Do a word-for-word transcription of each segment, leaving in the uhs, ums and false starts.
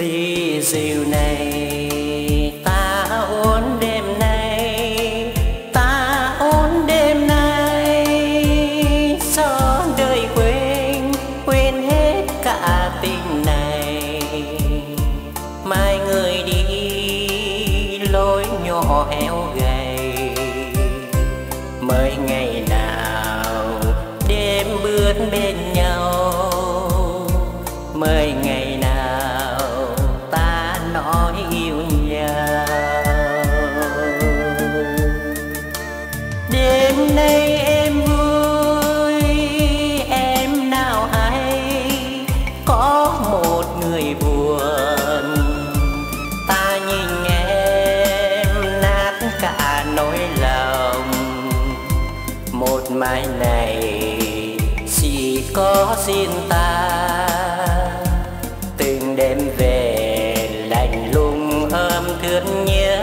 ly rượu này ta uống đêm nay, ta uống đêm nay cho đời quên quên hết cả tình này. Mai người đi lối nhỏ heo gầy, mới ngày nào đêm bước bên nhau, mới ngày nào ta nói yêu nhau. Đêm nay em vui em nào hay có một người buồn, ta nhìn em nát cả nỗi lòng. Một mai này chỉ có riêng ta, từng đêm về lạnh lùng ôm thương nhớ.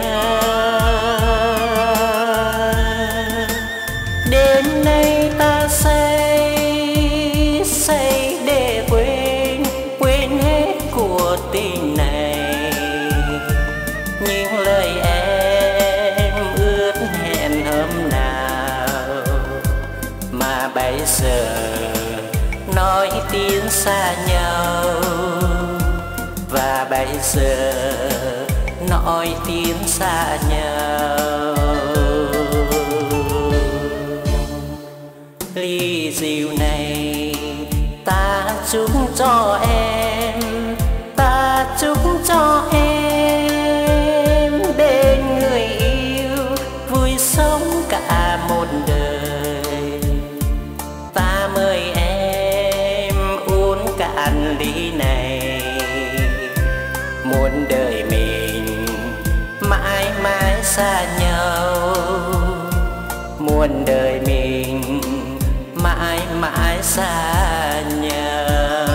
Đêm nay ta say say để quên quên hết cuộc tình này, những lời em ước hẹn hôm nào mà bây giờ nói tiếng xa nhau. Và bây giờ nói tiếng xa nhau. Ly rượu này ta chúc cho em, ta chúc cho em bên người yêu vui sống cả một đời. Ta mời em uống cạn ly này, muôn đời mình mãi mãi xa nhau, muôn đời mình mãi mãi xa nhau.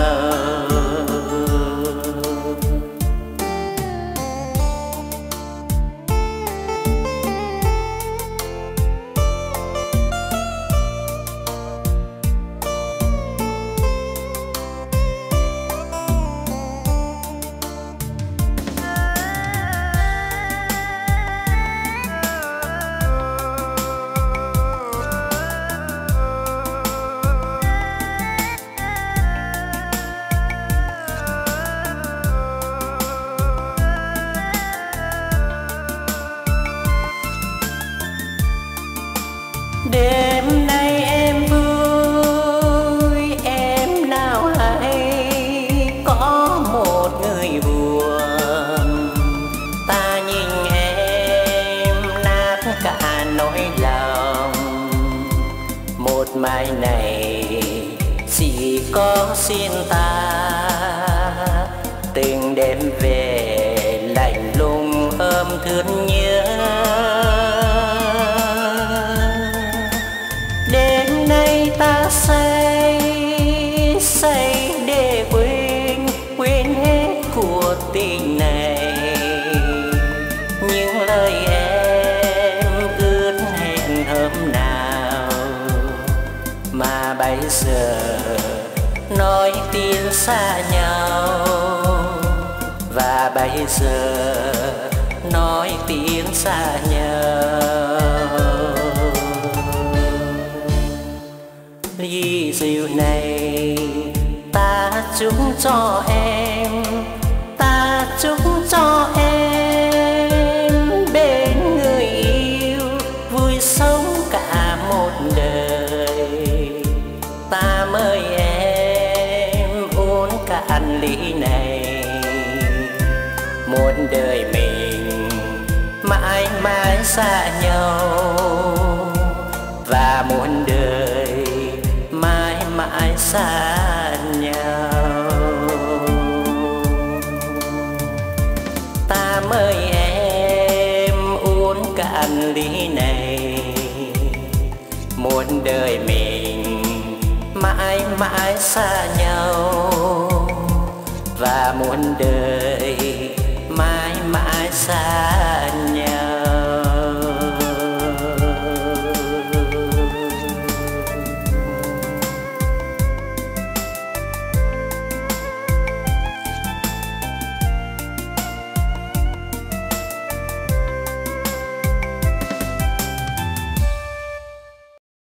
Đêm nay em vui em nào hay có một người buồn, ta nhìn em nát cả nỗi lòng. Một mai này chỉ có riêng ta, từng đêm về lạnh lùng ôm thương nhớ. Đêm nay ta say say để quên quên hết cuộc tình này, những lời em ước hẹn hôm nào mà bây giờ nói tiếng xa nhau. Và bây giờ nói tiếng xa nhau. Ly rượu này ta chúc cho em, ta chúc cho em bên người yêu vui sống cả một đời. Ta mời em uống cạn ly này, một đời mình mãi mãi xa nhau, và muôn đời mãi mãi xa nhau. Ta mời em uống cạn ly này, một đời mình mãi mãi xa nhau, và muôn đời mãi mãi xa nhau.